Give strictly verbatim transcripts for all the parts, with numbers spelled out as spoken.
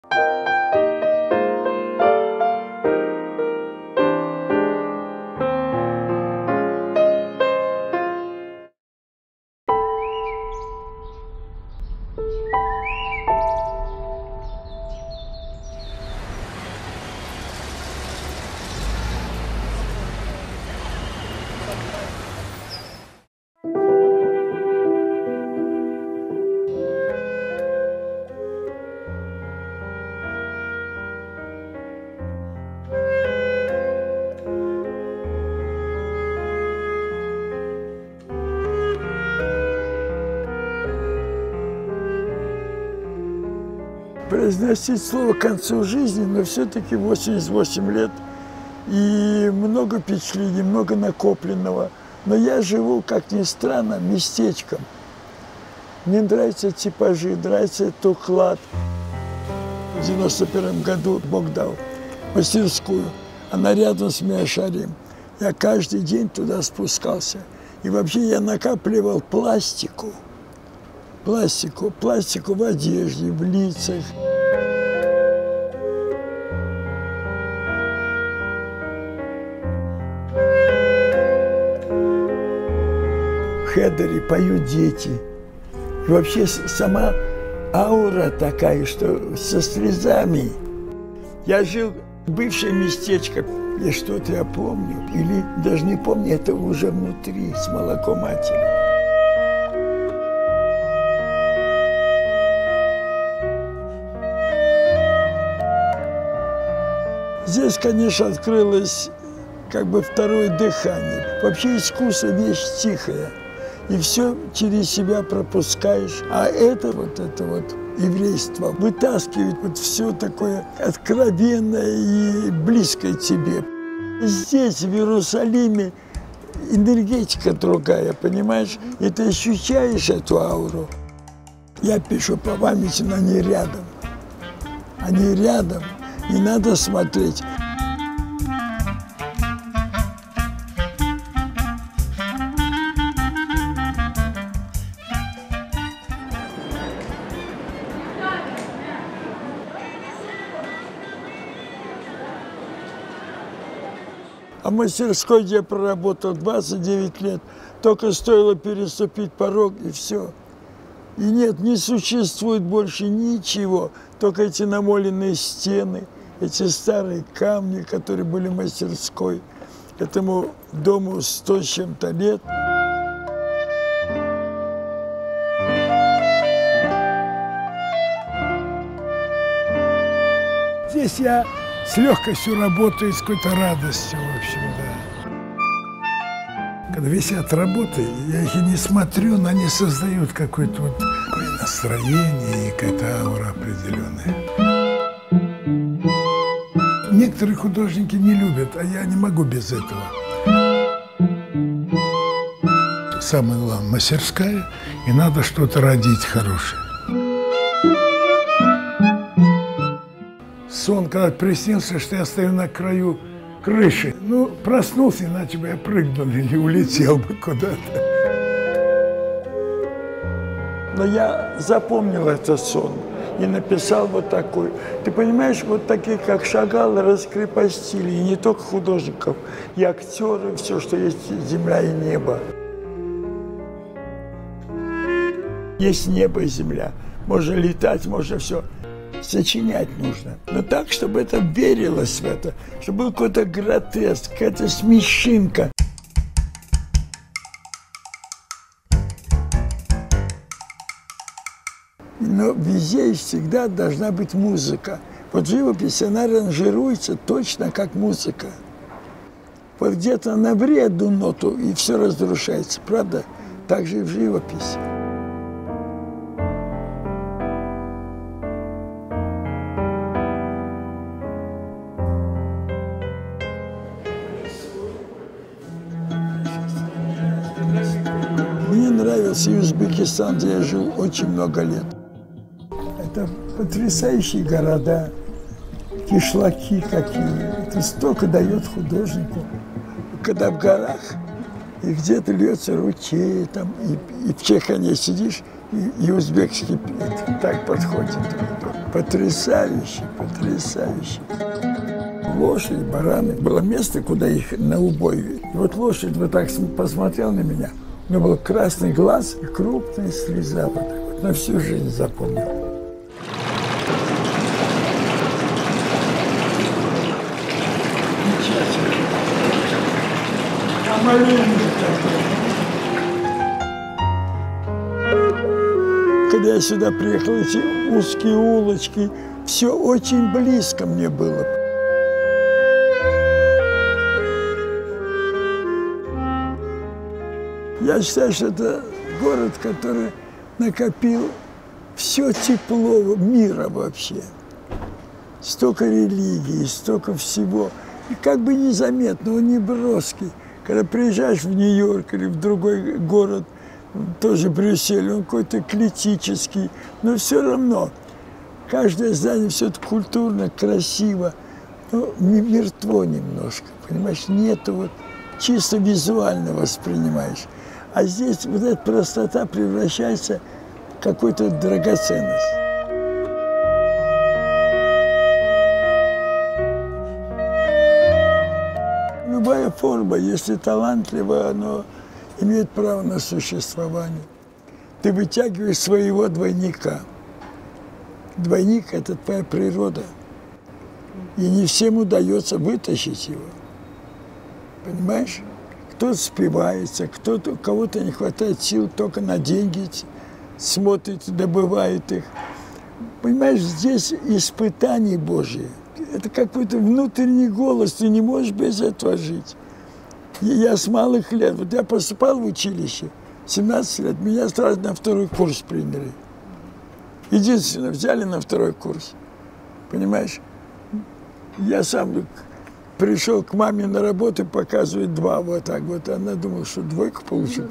Произносить слово к концу жизни, но все-таки восемьдесят восемь лет и много впечатлений, много накопленного. Но я живу, как ни странно, местечком. Мне нравятся типажи, нравится этот уклад. В девяносто первом году Бог дал мастерскую, она рядом с Миашарем. Я каждый день туда спускался. И вообще я накапливал пластику. Пластику, пластику в одежде, в лицах. В хедере поют дети. И вообще сама аура такая, что со слезами. Я жил в бывшем местечко, и что-то я помню, или даже не помню, это уже внутри, с молоком матери. Здесь, конечно, открылось как бы второе дыхание. Вообще искусство – вещь тихая, и все через себя пропускаешь. А это вот это вот еврейство вытаскивает вот все такое откровенное и близкое тебе. Здесь, в Иерусалиме, энергетика другая, понимаешь? И ты ощущаешь эту ауру. Я пишу по памяти, но они рядом. Они рядом. Не надо смотреть. А в мастерской, где я проработал двадцать девять лет, только стоило переступить порог, и все. И нет, не существует больше ничего, только эти намоленные стены, эти старые камни, которые были в мастерской. Этому дому сто с чем-то лет. Здесь я с легкостью работаю, с какой-то радостью, в общем, да. Когда висят работы, я их и не смотрю, но они создают какое-то вот такое настроение и какая-то аура определенная. Некоторые художники не любят, а я не могу без этого. Самое главное, мастерская, и надо что-то родить хорошее. Сон, когда приснился, что я стою на краю крыши. Ну, проснулся, иначе бы я прыгнул или улетел бы куда-то. Но я запомнил этот сон и написал вот такой. Ты понимаешь, вот такие, как Шагал, раскрепостили, и не только художников, и актеры, все, что есть земля и небо. Есть небо и земля. Можно летать, можно все. Сочинять нужно. Но так, чтобы это верилось в это, чтобы был какой-то гротеск, какая-то смешинка. Но везде и всегда должна быть музыка. Вот живопись, она аранжируется точно как музыка. Вот где-то наври одну ноту, и все разрушается, правда? Так же и в живописи. Мне нравился Узбекистан, где я жил очень много лет. Это потрясающие города, кишлаки какие. Это столько дает художнику. Когда в горах, и где-то льется ручей, там, и, и в Чехане сидишь, и, и узбекский так подходит. Потрясающе, потрясающе. Лошадь, бараны. Было место, куда их на убой. И вот лошадь вот так посмотрела на меня. У меня был красный глаз и крупная слеза. Вот так вот. На всю жизнь запомнил. Когда я сюда приехал, эти узкие улочки, все очень близко мне было. Я считаю, что это город, который накопил все тепло мира вообще. Столько религий, столько всего. И как бы незаметно, он не броский. Когда приезжаешь в Нью-Йорк или в другой город, тоже Брюссель, он какой-то клетический, но все равно каждое здание все-таки культурно, красиво, но мертво немножко, понимаешь, нету вот, чисто визуально воспринимаешь. А здесь вот эта простота превращается в какую-то драгоценность. Любая форма, если талантливая, она имеет право на существование. Ты вытягиваешь своего двойника. Двойник – это твоя природа. И не всем удается вытащить его. Понимаешь? Кто-то спивается, кто-то, у кого-то не хватает сил, только на деньги смотрит, добывает их. Понимаешь, здесь испытание Божие. Это какой-то внутренний голос, ты не можешь без этого жить. Я с малых лет, вот я поступал в училище, семнадцать лет, меня сразу на второй курс приняли. Единственное, взяли на второй курс, понимаешь? Я сам пришел к маме на работу, показывает два, вот так вот. Она думала, что двойку получу.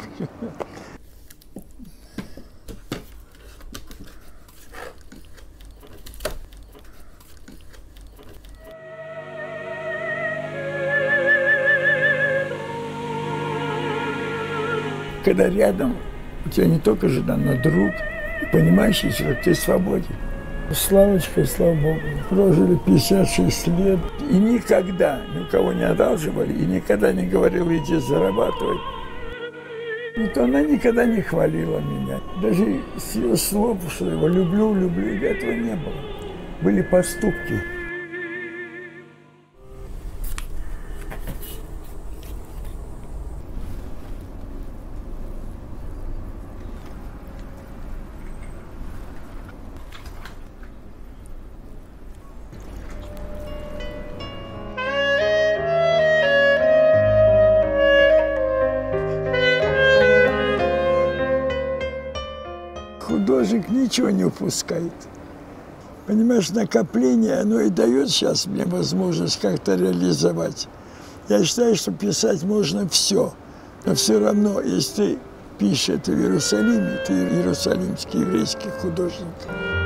Когда рядом, у тебя не только жена, но друг, понимающий человек, ты свободен. Славочка, слава Богу, прожили пятьдесят шесть лет. И никогда никого не одалживали, и никогда не говорила, иди зарабатывай. Вот она никогда не хвалила меня. Даже с ее слов, что я его люблю, люблю, этого не было. Были поступки. Художник ничего не упускает. Понимаешь, накопление, оно и дает сейчас мне возможность как-то реализовать. Я считаю, что писать можно все, но все равно, если ты пишешь это в Иерусалиме, ты иерусалимский еврейский художник.